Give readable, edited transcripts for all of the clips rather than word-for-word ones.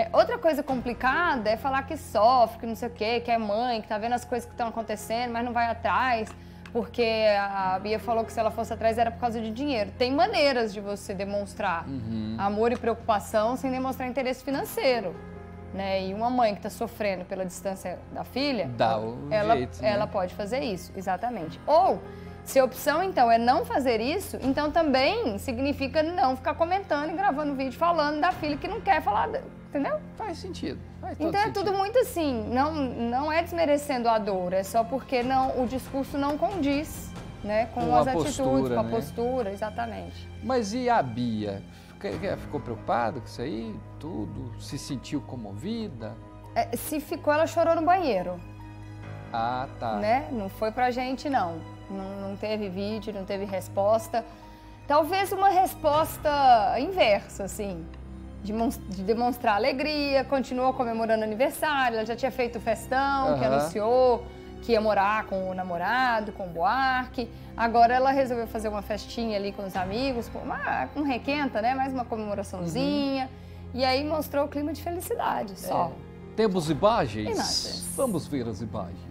Outra coisa complicada é falar que sofre, que não sei o quê, que é mãe, que tá vendo as coisas que estão acontecendo, mas não vai atrás, porque a Bia falou que se ela fosse atrás era por causa de dinheiro. Tem maneiras de você demonstrar amor e preocupação sem demonstrar interesse financeiro, né? E uma mãe que está sofrendo pela distância da filha, ela pode fazer isso, exatamente. Ou, se a opção, então, é não fazer isso, então também significa não ficar comentando e gravando vídeo falando da filha que não quer falar, entendeu? Faz sentido. Faz todo então é sentido. tudo muito assim, não é desmerecendo a dor, é só porque o discurso não condiz, né, com as atitudes, com a postura, exatamente. Mas e a Bia? Ficou preocupada com isso aí? Tudo? Se sentiu comovida? Se ficou, ela chorou no banheiro. Ah, tá. Né? Não foi pra gente, não. Não teve vídeo, não teve resposta. Talvez uma resposta inversa, assim, de demonstrar alegria, continuou comemorando aniversário, ela já tinha feito o festão, que anunciou que ia morar com o namorado, com o Buarque. Agora ela resolveu fazer uma festinha ali com os amigos, um requenta, né? Mais uma comemoraçãozinha. E aí mostrou o clima de felicidade, só. Temos imagens? Imagens. Vamos ver as imagens.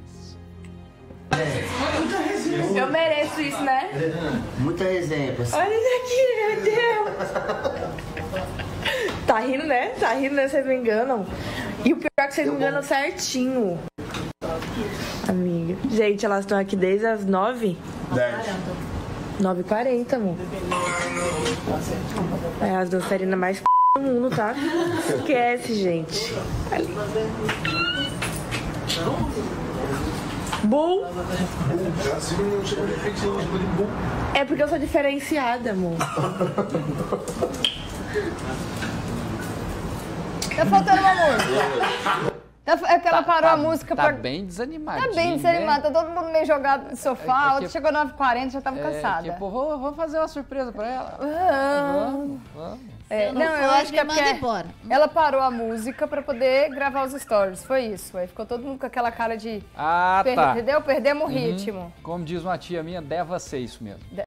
Eu mereço isso, né? Muita resenha, parceiro. Olha isso aqui, meu Deus. Tá rindo, né? Tá rindo, né? Vocês me enganam. E o pior é que vocês me enganam certinho. Amiga. Gente, elas estão aqui desde as 9? 9h40, amor. É as dançarinas mais do mundo, tá? Esquece, gente. Ali. Bull. É porque eu sou diferenciada, amor. Tá faltando uma música. É que ela parou a música pra... Tá bem desanimadinha. Tá bem desanimada, tá todo mundo meio jogado no sofá. Outra chegou 9h40, já tava cansada. Vamos fazer uma surpresa pra ela. Vamos. Eu acho que é porque ela parou a música pra poder gravar os stories, foi isso. Aí ficou todo mundo com aquela cara de... tá. Entendeu? Perdemos o ritmo. Como diz uma tia minha, deve ser isso mesmo.